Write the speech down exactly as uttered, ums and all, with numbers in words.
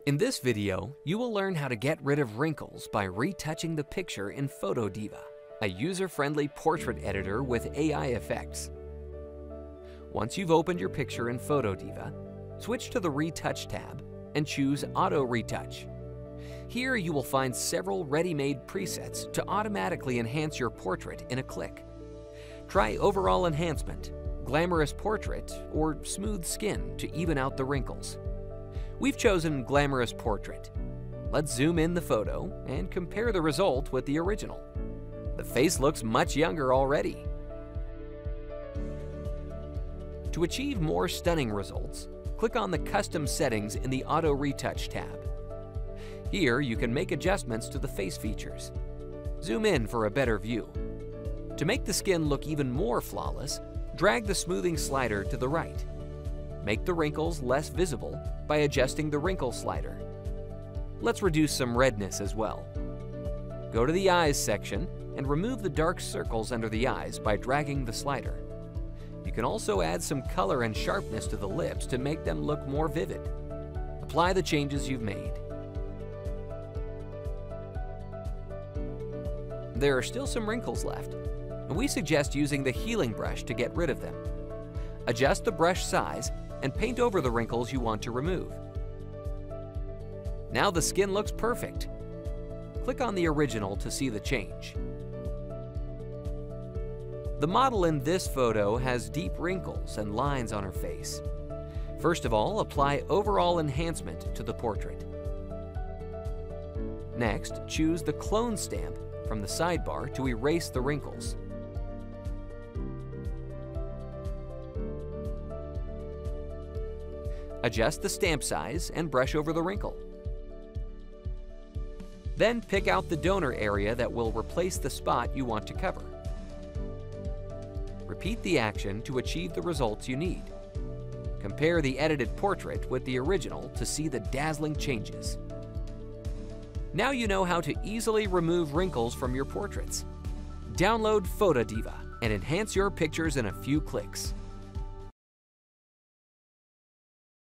In this video, you will learn how to get rid of wrinkles by retouching the picture in PhotoDiva, a user-friendly portrait editor with A I effects. Once you've opened your picture in PhotoDiva, switch to the Retouch tab and choose Auto Retouch. Here you will find several ready-made presets to automatically enhance your portrait in a click. Try Overall Enhancement, Glamorous Portrait, or Smooth Skin to even out the wrinkles. We've chosen Glamorous Portrait. Let's zoom in the photo and compare the result with the original. The face looks much younger already. To achieve more stunning results, click on the Custom Settings in the Auto Retouch tab. Here you can make adjustments to the face features. Zoom in for a better view. To make the skin look even more flawless, drag the smoothing slider to the right. Make the wrinkles less visible by adjusting the wrinkle slider. Let's reduce some redness as well. Go to the Eyes section and remove the dark circles under the eyes by dragging the slider. You can also add some color and sharpness to the lips to make them look more vivid. Apply the changes you've made. There are still some wrinkles left, and we suggest using the healing brush to get rid of them. Adjust the brush size and paint over the wrinkles you want to remove. Now the skin looks perfect. Click on the original to see the change. The model in this photo has deep wrinkles and lines on her face. First of all, apply Overall Enhancement to the portrait. Next, choose the Clone stamp from the sidebar to erase the wrinkles. Adjust the stamp size and brush over the wrinkle. Then pick out the donor area that will replace the spot you want to cover. Repeat the action to achieve the results you need. Compare the edited portrait with the original to see the dazzling changes. Now you know how to easily remove wrinkles from your portraits. Download PhotoDiva and enhance your pictures in a few clicks.